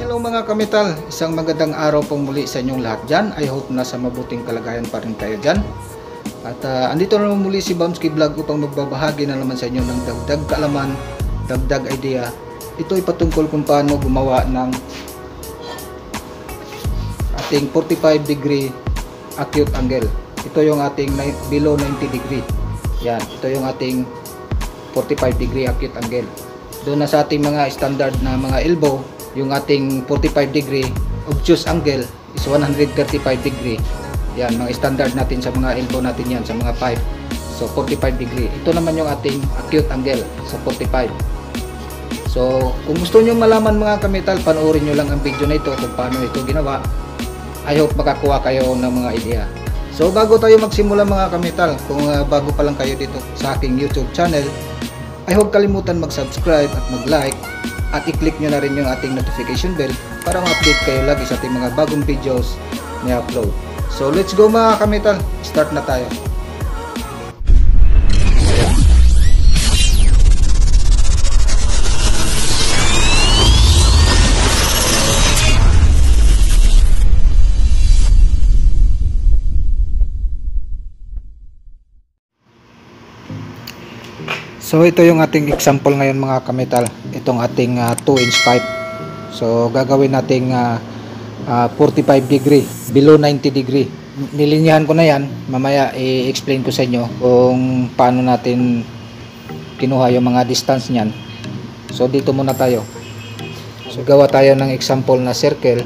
Hello mga kamital, isang magandang araw pong muli sa inyong lahat dyan. I hope nasa mabuting kalagayan pa rin kayo dyan. At andito na muli si Bamski Vlog upang magbabahagi na naman sa inyo ng dagdag kaalaman, dagdag idea. Ito ay patungkol kung paano gumawa ng ating 45 degree acute angle. Ito yung ating below 90 degree. Yan, ito yung ating 45 degree acute angle. Doon na sa ating mga standard na mga elbow, yung ating 45 degree obtuse angle is 135 degree. Yan, mga standard natin sa mga elbow natin yan, sa mga pipe. So, 45 degree. Ito naman yung ating acute angle sa 45. So, kung gusto nyo malaman mga kamital, panoorin nyo lang ang video na ito kung paano ito ginawa. I hope makakuha kayo ng mga idea. So, bago tayo magsimula mga kamital, kung bago pa lang kayo dito sa aking YouTube channel, ay huwag kalimutan mag-subscribe at mag-like at i-click nyo na rin yung ating notification bell para ma-update kayo lagi sa ating mga bagong videos na upload. So let's go mga kamital, start na tayo. So ito yung ating example ngayon mga kamital, itong ating 2-inch pipe. So gagawin nating 45 degree, below 90 degree. Nilinyahan ko na yan, mamaya i-explain ko sa inyo kung paano natin kinuha yung mga distance niyan. So dito muna tayo. So gawa tayo ng example na circle.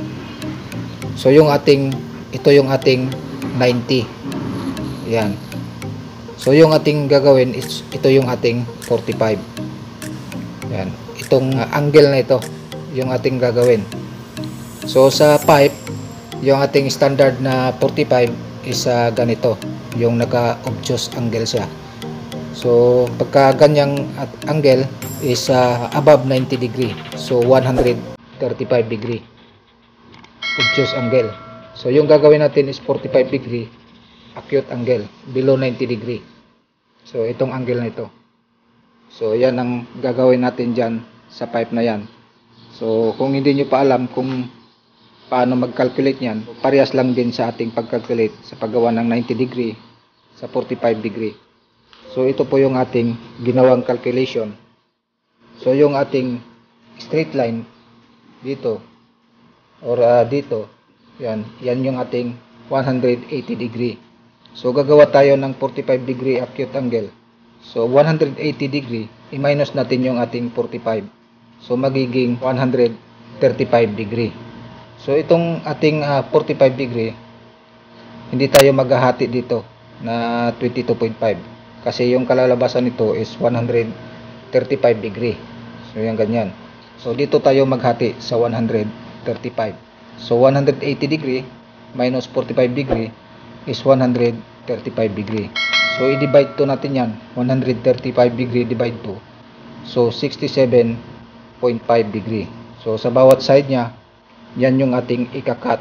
So ito yung ating 90. Yan. So yung ating gagawin is ito yung ating 45. Yan. Itong angle na ito yung ating gagawin. So sa pipe, yung ating standard na 45 is ganito, yung naka-obtuse angle siya. So pagka ganyang angle is above 90 degree. So 135 degree obtuse angle. So yung gagawin natin is 45 degree acute angle, below 90 degree. So itong angle na ito. So yan ang gagawin natin dyan sa pipe na yan. So kung hindi nyo pa alam kung paano mag-calculate yan, parehas lang din sa ating pag-calculate sa paggawa ng 90 degree sa 45 degree. So ito po yung ating ginawang calculation. So yung ating straight line dito or dito, yan yung ating 180 degree. So gagawa tayo ng 45 degree acute angle. So 180 degree, i-minus natin yung ating 45. So magiging 135 degree. So itong ating 45 degree, hindi tayo maghahati dito na 22.5 kasi yung kalalabasan nito is 135 degree. So yan ganyan. So dito tayo maghati sa 135. So 180 degree minus 45 degree is 135 degree. So i-divide to natin yan, 135 degree divide 2. So 67.5 degree. So sa bawat side nya, yan yung ating ika-cut,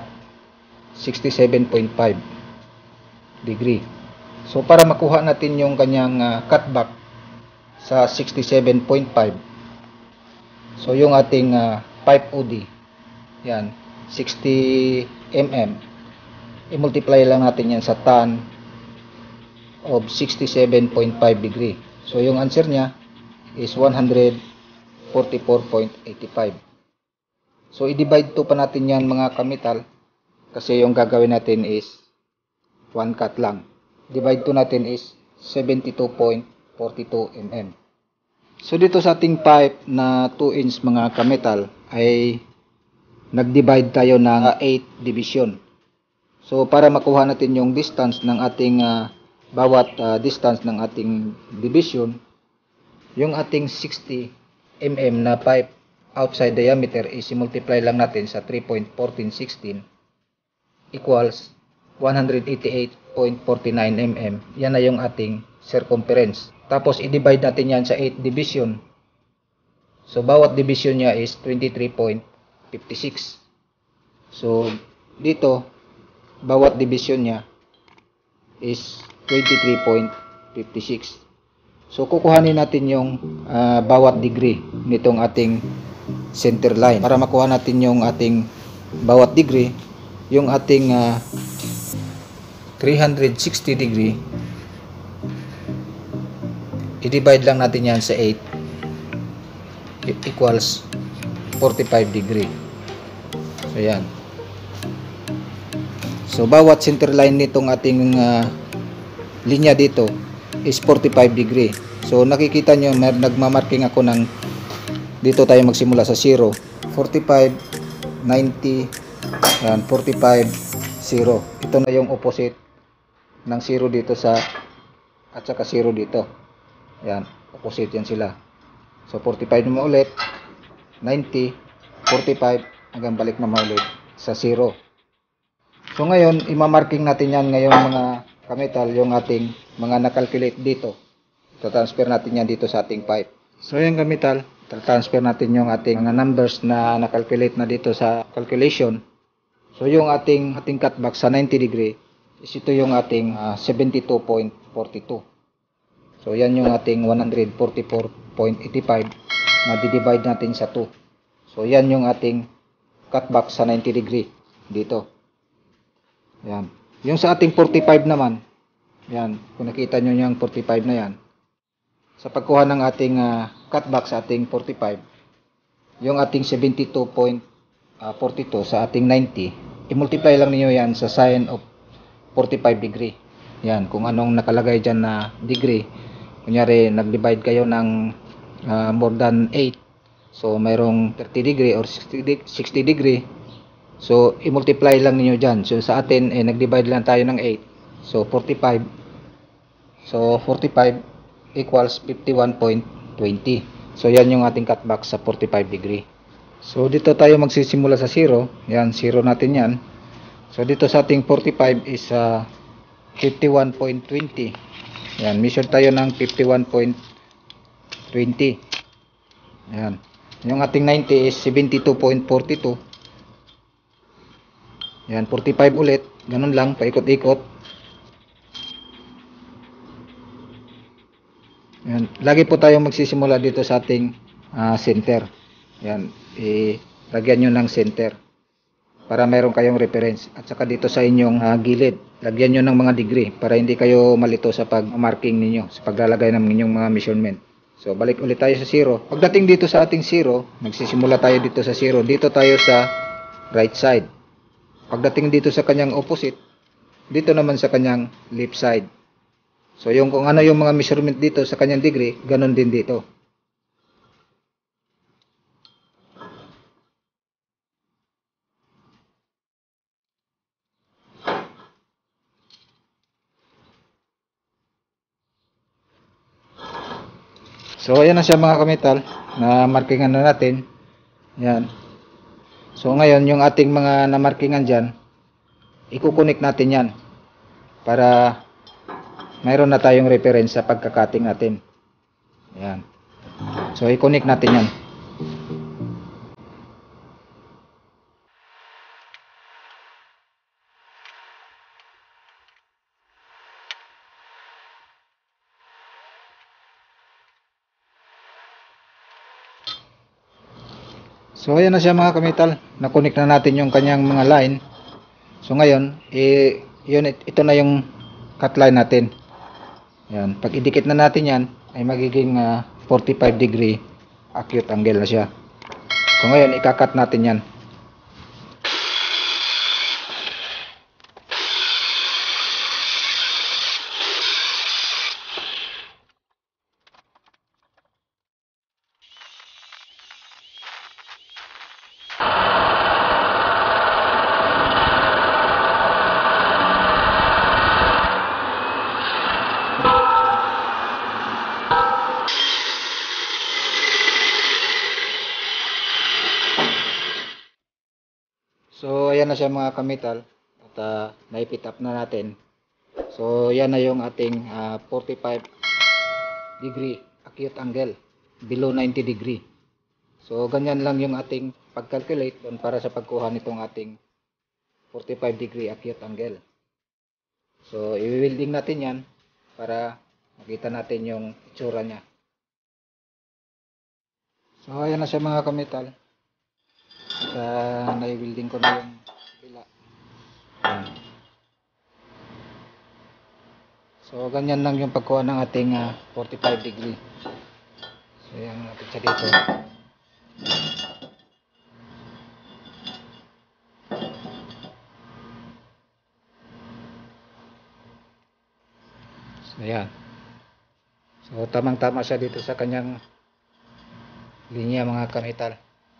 67.5 degree. So para makuha natin yung kanyang cutback sa 67.5, so yung ating pipe OD, yan, 60 mm, i-multiply lang natin yan sa tan of 67.5 degree. So yung answer niya is 144.85. So i-divide to pa natin yan mga kamital kasi yung gagawin natin is 1 cut lang. Divide to natin is 72.42 mm. So dito sa ating pipe na 2-inch mga kamital ay nag-divide tayo ng 8 division. So para makuha natin yung distance ng ating bawat distance ng ating division, yung ating 60 mm na pipe outside diameter is multiply lang natin sa 3.1416 equals 188.49 mm. Yan na yung ating circumference. Tapos i-divide natin yan sa 8 division. So bawat division niya is 23.56. So dito bawat division niya is 23.56. So kukuhanin natin yung bawat degree nitong ating center line para makuha natin yung ating bawat degree, yung ating 360 degree. I-divide lang natin yan sa 8 equals 45 degree. So yan. So bawat center line nitong ating linya dito is 45 degree. So nakikita nyo, nagmamarking ako ng dito tayo magsimula sa 0, 45, 90, yan, 45, 0. Ito na yung opposite ng 0 dito at saka 0 dito. Yan, opposite yan sila. So 45 naman ulit, 90, 45, hanggang balik naman ulit sa 0. So ngayon, imamarking natin yan ngayong mga kamital, yung ating mga nakalculate dito. So transfer natin yan dito sa ating pipe. So yung kamital, transfer natin yung ating mga numbers na nakalculate na dito sa calculation. So yung ating cutback sa 90 degree is ito yung ating 72.42. So yan yung ating 144.85 na di-divide natin sa 2. So yan yung ating cutback sa 90 degree dito. Yan. Yung sa ating 45 naman, yan, kung nakita nyo yung 45 na yan, sa pagkuha ng ating cutback sa ating 45, yung ating 72.42 sa ating 90, i-multiply lang niyo yan sa sine of 45 degree. Yan, kung anong nakalagay dyan na degree. Kunyari, nag-divide kayo ng more than 8. So, mayroong 30 degree or 60 degree. So, i-multiply lang niyo dyan. So, sa atin, nag-divide lang tayo ng 8. So, 45. So, 45 equals 51.20. So, yan yung ating cutback sa 45 degree. So, dito tayo magsisimula sa 0. Yan, 0 natin yan. So, dito sa ating 45 is 51.20. Yan, measure tayo ng 51.20. Yan. Yung ating 90 is 72.42. Yan, 45 ulit. Ganun lang, paikot-ikot. Yan. Lagi po tayong magsisimula dito sa ating center. Yan, lagyan nyo ng center para mayroon kayong reference. At saka dito sa inyong gilid, lagyan nyo ng mga degree para hindi kayo malito sa pag-marking ninyo, sa paglalagay ng inyong mga measurement. So, balik ulit tayo sa 0. Pagdating dito sa ating 0, magsisimula tayo dito sa 0. Dito tayo sa right side. Pagdating dito sa kanyang opposite, dito naman sa kanyang left side. So, kung ano yung mga measurement dito sa kanyang degree, ganun din dito. So, ayan na siya mga kamital, na markingan na natin. Yan. So, ngayon, yung ating mga namarkingan dyan, ikukunik natin yan para mayroon na tayong reference sa pagkakating natin. Yan. So, i-connect natin yan. So, ayan na siya mga kamital. Na-connect na natin yung kanyang mga line. So, ngayon, ito na yung cut line natin. Yan. Pag idikit na natin yan, ay magiging 45 degree acute angle na siya. So, ngayon, ikakat natin yan. So, ayan na siya mga kamital. At naipit up na natin. So, yan na yung ating 45 degree acute angle. Below 90 degree. So, ganyan lang yung ating pag-calculate doon para sa pagkuha nitong ating 45 degree acute angle. So, i-welding natin yan para makita natin yung itsura niya. So ayan na siya mga kamital. Nai-welding ko na yung pila. Ayan. So ganyan lang yung pagkuha ng ating 45 degree. So ayan natin siya dito. So ayan. So tamang tama siya dito sa kanyang linya mga kamital.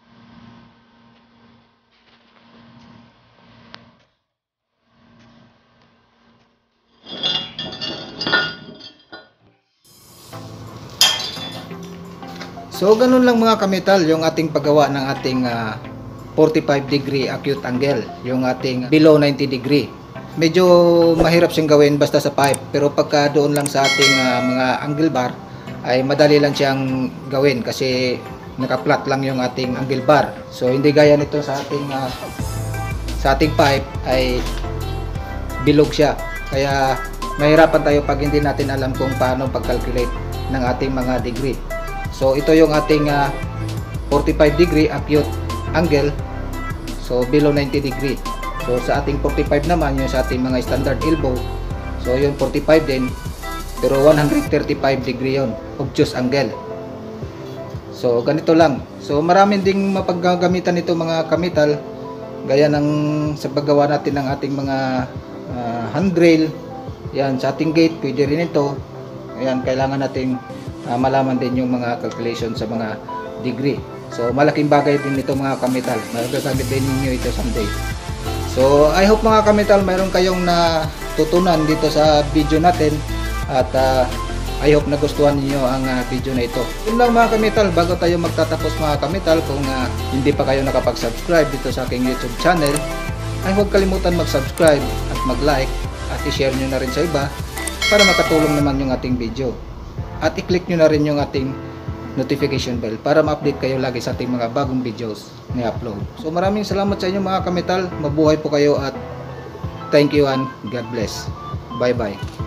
So ganun lang mga kamital yung ating paggawa ng ating 45 degree acute angle, yung ating below 90 degree. Medyo mahirap siyang gawin basta sa pipe, pero pagka doon lang sa ating mga angle bar ay madali lang siyang gawin kasi naka-flat lang yung ating angle bar. So hindi gaya nito sa ating pipe ay bilog siya. Kaya mahirapan tayo pag hindi natin alam kung paano pag-calculate ng ating mga degree. So ito yung ating 45 degree acute angle, so below 90 degree. So sa ating 45 naman yung sa ating mga standard elbow, so yun 45 din, pero 135 degree yun, obtuse angle. So ganito lang. So marami ding mapaggagamitan nito mga kamital, gaya ng sa paggawa natin ng ating mga handrail. Yan, sa ating gate pwede rin ito. Ayan, kailangan nating malaman din yung mga calculation sa mga degree. So malaking bagay din ito mga kamital. Magagamit din ninyo ito someday. So I hope mga kamital mayroon kayong natutunan dito sa video natin, at I hope nagustuhan niyo ang video na ito. Yun lang mga kamital, bago tayo magtatapos mga kamital, kung hindi pa kayo nakapag-subscribe dito sa aking YouTube channel, ay huwag kalimutan mag-subscribe at mag-like at i-share nyo na rin sa iba para makatulong naman yung ating video. At i-click nyo na rin yung ating notification bell para ma-update kayo lagi sa ating mga bagong videos na upload. So maraming salamat sa inyo mga kamital. Mabuhay po kayo at thank you and God bless. Bye bye.